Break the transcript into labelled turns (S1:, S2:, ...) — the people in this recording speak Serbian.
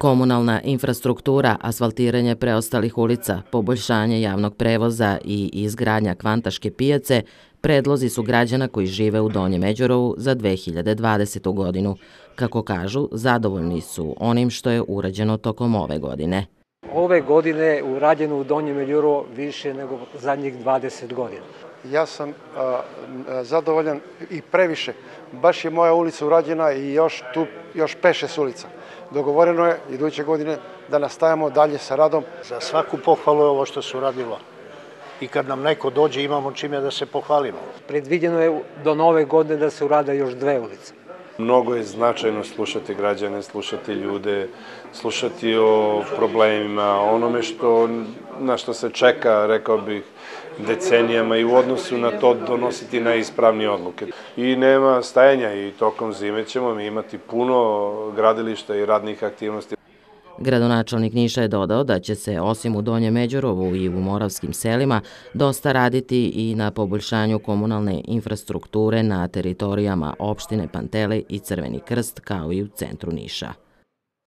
S1: Komunalna infrastruktura, asfaltiranje preostalih ulica, poboljšanje javnog prevoza i izgradnja Kvantaške pijace predlozi su građana koji žive u Donjem Međurovu za 2020. godinu. Kako kažu, zadovoljni su onim što je urađeno tokom ove godine.
S2: Ove godine je urađeno u Donjem Međurovu više nego zadnjih 20 godina.
S3: Ja sam zadovoljan i previše. Baš je moja ulica urađena i još 5-6 ulica. Dogovoreno je iduće godine da nastavimo dalje sa radom.
S4: Za svaku pohvalu je ovo što se uradilo. I kad nam neko dođe imamo čime da se pohvalimo.
S2: Predviđeno je do nove godine da se urade još 2 ulice.
S5: Mnogo je značajno slušati građane, slušati ljude, slušati o problemima, onome na što se čeka, rekao bih, decenijama i u odnosu na to donositi najispravnije odluke. I nema stajanja i tokom zime ćemo mi imati puno gradilišta i radnih aktivnosti.
S1: Gradonačelnik Niša je dodao da će se, osim u Donjem Međurovu i u moravskim selima, dosta raditi i na poboljšanju komunalne infrastrukture na teritorijama opštine Pantelej i Crveni Krst, kao i u centru Niša.